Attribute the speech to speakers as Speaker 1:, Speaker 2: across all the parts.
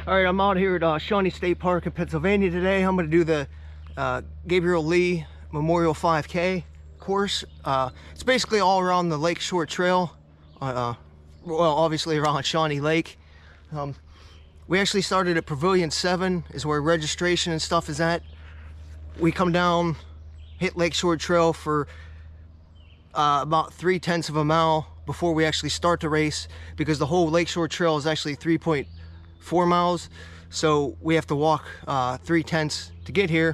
Speaker 1: All right, I'm out here at Shawnee State Park in Pennsylvania today. I'm going to do the Gabriel Lee Memorial 5K course. It's basically all around the Lakeshore Trail. Well, obviously around Shawnee Lake. We actually started at Pavillion 7 is where registration and stuff is at. We come down, hit Lakeshore Trail for about 3/10 of a mile before we actually start the race, because the whole Lakeshore Trail is actually 3.4 miles, so we have to walk 3/10 to get here.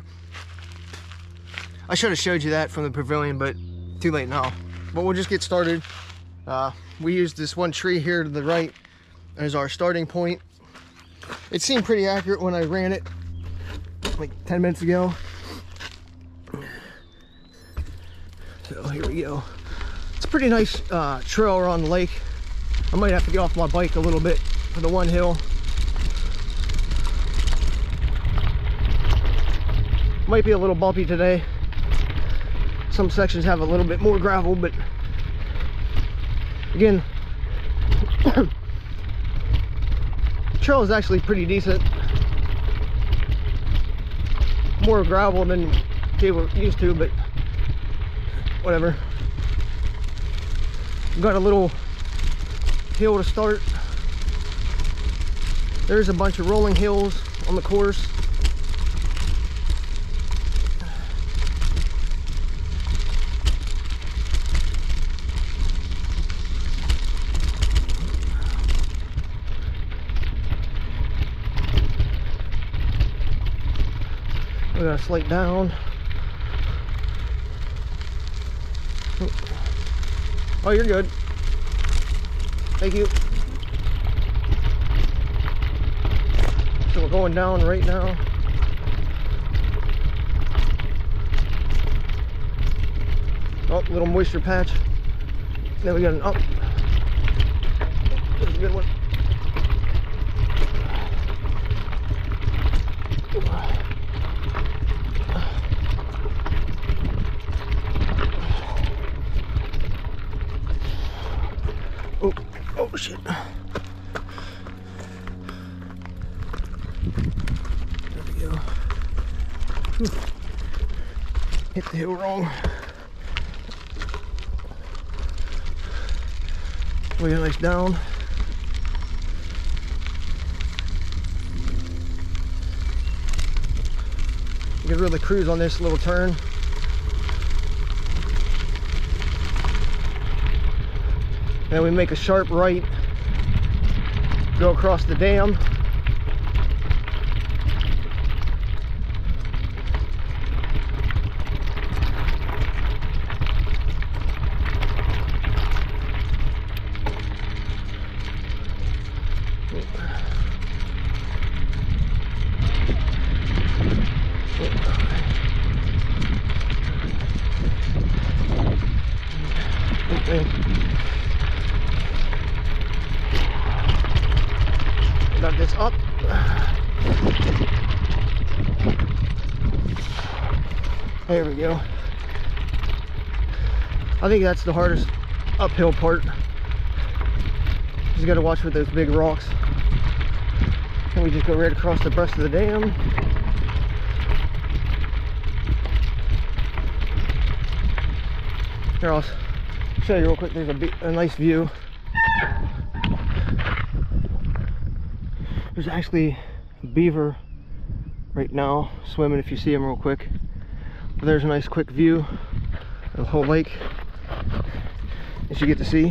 Speaker 1: I should have showed you that from the pavilion, but too late now. But we'll just get started. We used this one tree here to the right as our starting point. It seemed pretty accurate when I ran it like 10 minutes ago. So here we go. It's a pretty nice trail around the lake. I might have to get off my bike a little bit for the one hill. Might be a little bumpy today. Some sections have a little bit more gravel, but again, the trail is actually pretty decent. More gravel than they were used to, but whatever. We've got a little hill to start. There's a bunch of rolling hills on the course. We gotta slide down. Oh, you're good. Thank you. So we're going down right now. Oh, little moisture patch. Then we got an up. That's a good one. Oh shit. There we go. Whew. Hit the hill wrong. We got a nice down. You can really cruise on this little turn. Then we make a sharp right, go across the dam. Got this up. There we go. I think that's the hardest uphill part. Just got to watch for those big rocks. And we just go right across the breast of the dam. Here, I'll show you real quick. There's a nice view. There's actually a beaver right now swimming, if you see him real quick. But there's a nice quick view of the whole lake that you get to see.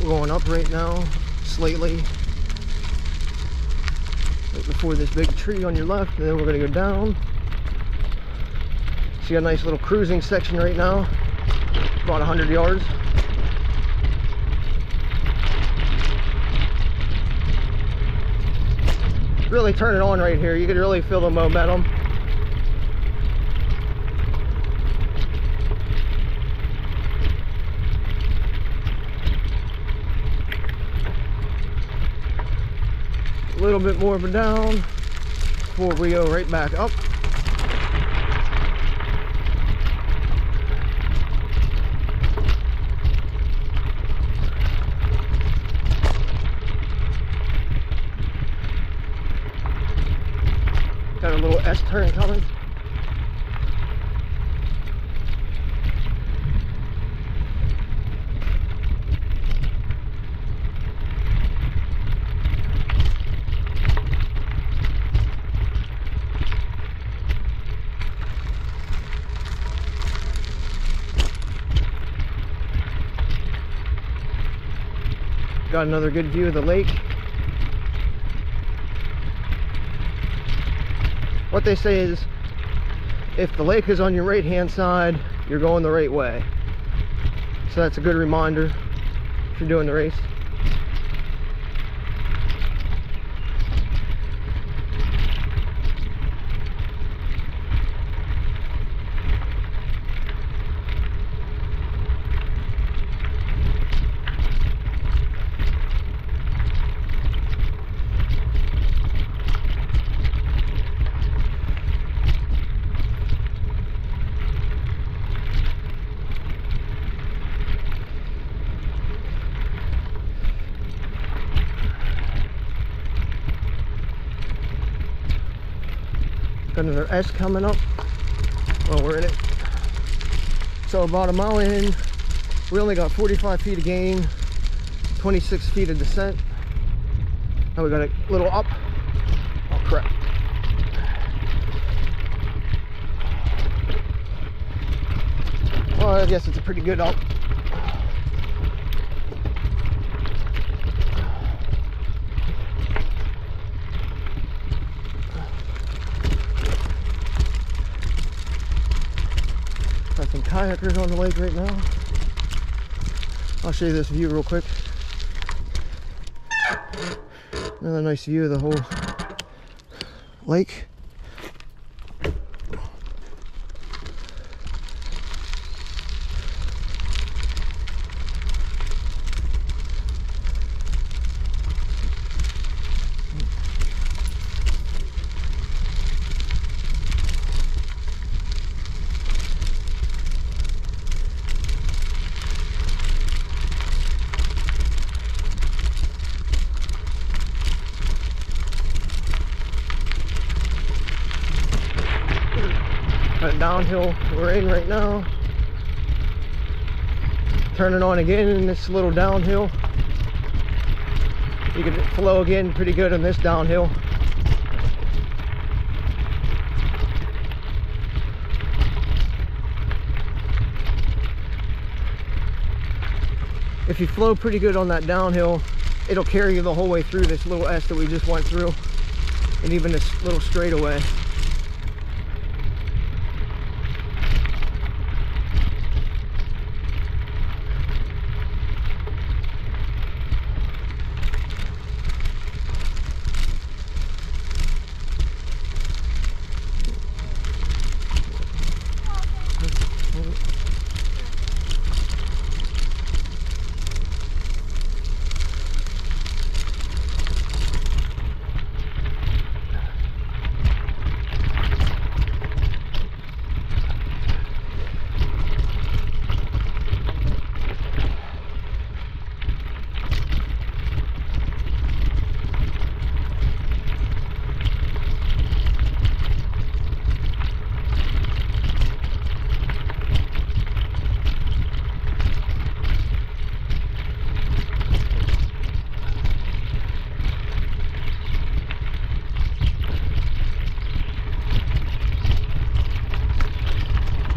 Speaker 1: We're going up right now, slightly. Right before this big tree on your left, and then we're gonna go down. See a nice little cruising section right now, about 100 yards. Really turn it on right here. You can really feel the momentum. A little bit more of a down before we go right back up. Got a little S-turn coming. Got another good view of the lake. What they say is, if the lake is on your right hand side, you're going the right way. So that's a good reminder if you're doing the race. Got another S coming up. Well, we're in it. So about a mile in, we only got 45 feet of gain, 26 feet of descent. Now we got a little up. Oh crap. Well, I guess it's a pretty good up. Got some kayakers on the lake right now. I'll show you this view real quick. Another nice view of the whole lake. Downhill we're in right now. Turning on again in this little downhill. You can flow again pretty good in this downhill. If you flow pretty good on that downhill, it'll carry you the whole way through this little S that we just went through, and even this little straightaway.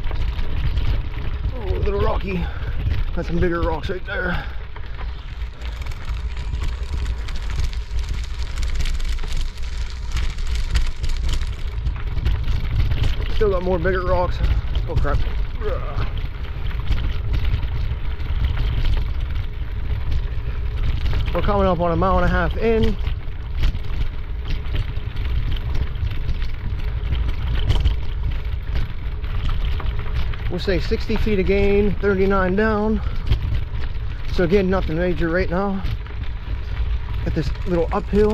Speaker 1: Got some bigger rocks right there. still got more bigger rocks. Oh crap. We're coming up on 1.5 miles in. We'll say 60 feet of gain, 39 down. So again, nothing major right now. Got this little uphill.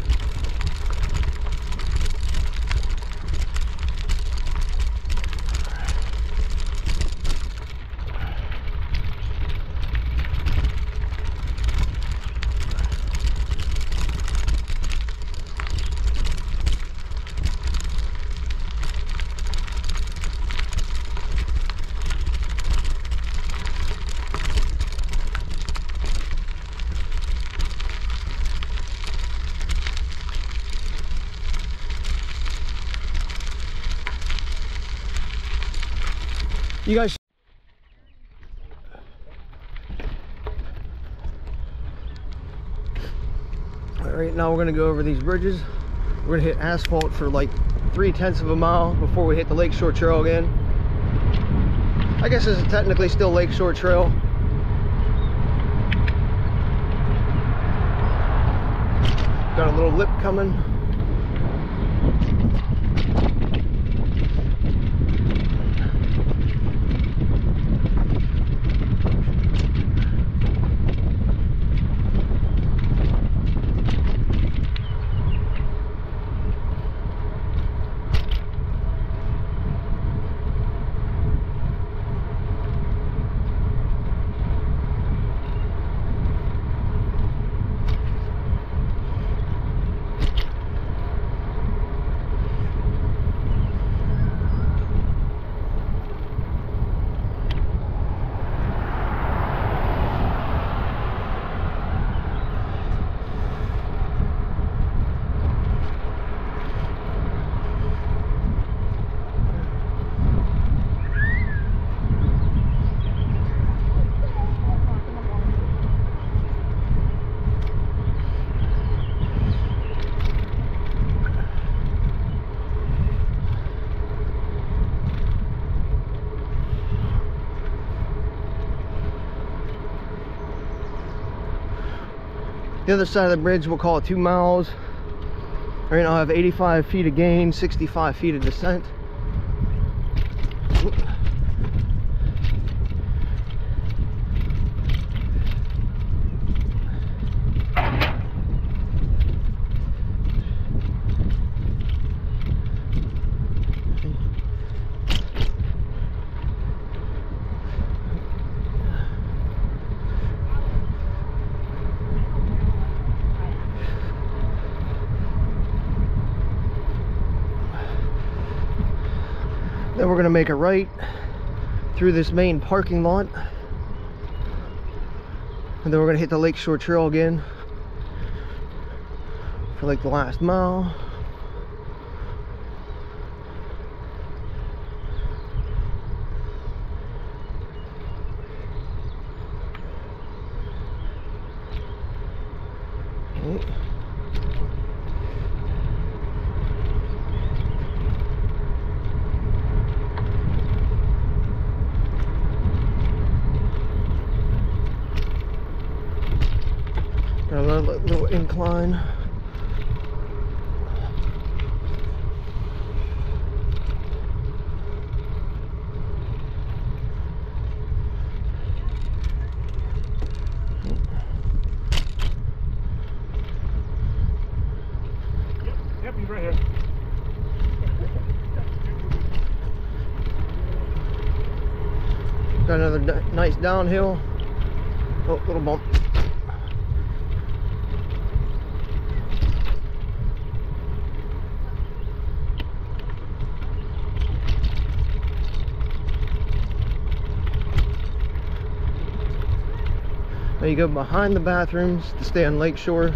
Speaker 1: You guys, all right, now we're gonna go over these bridges. We're gonna hit asphalt for like 3/10 of a mile before we hit the Lakeshore Trail again. I guess this is technically still Lakeshore Trail. Got a little lip coming. The other side of the bridge, we'll call it 2 miles. Right now I have 85 feet of gain, 65 feet of descent. Then we're gonna make a right through this main parking lot, and then we're gonna hit the Lakeshore Trail again for like the last mile. Okay. Got another little incline.
Speaker 2: Yep, he's right here.
Speaker 1: Got another nice downhill. Oh, little bump. Now you go behind the bathrooms to stay on Lakeshore.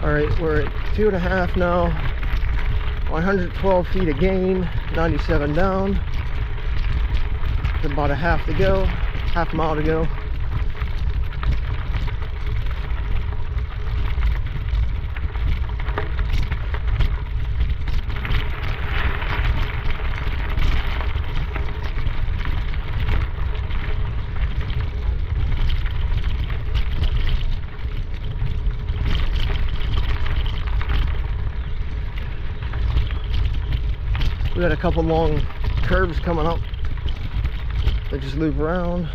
Speaker 1: Alright, we're at 2.5 now. 112 feet of gain, 97 down. About a half mile to go. We got a couple long curves coming up that just loop around.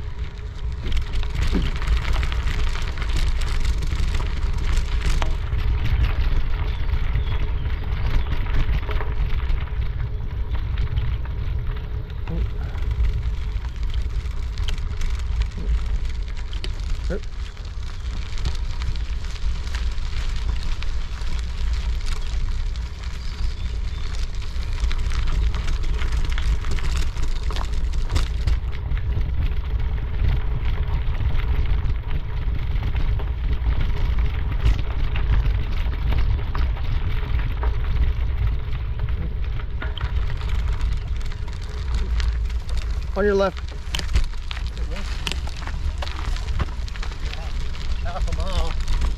Speaker 1: On your left. Half a mile.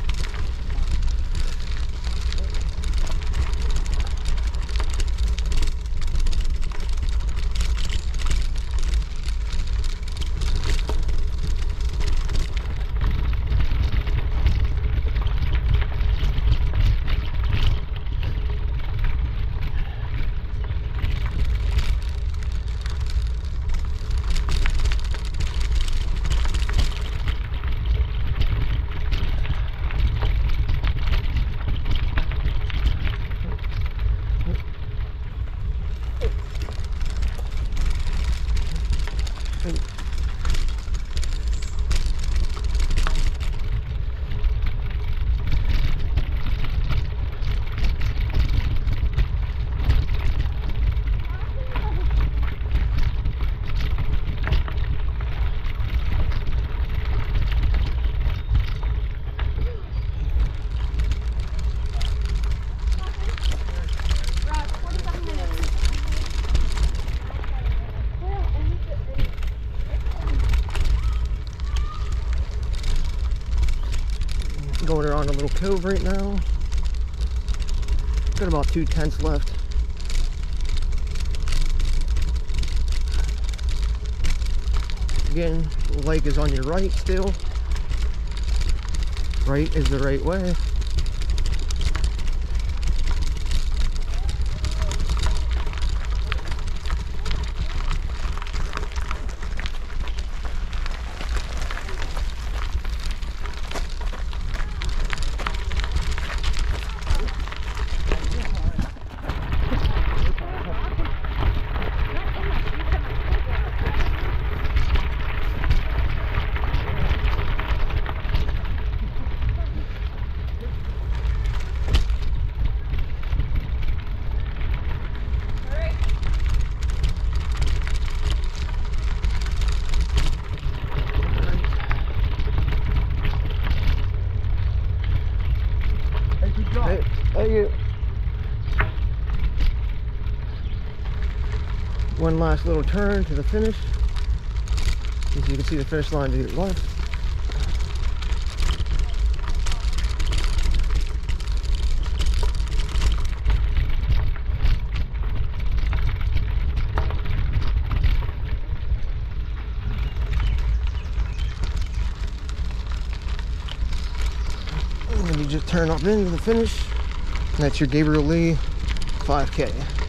Speaker 1: Going around a little cove right now. Got about 2/10 left. Again, the lake is on your right still. Right is the right way. Hey, thank you. One last little turn to the finish. As you can see the finish line to your left. And you just turn up into the finish, and that's your Gabriel Lee 5K.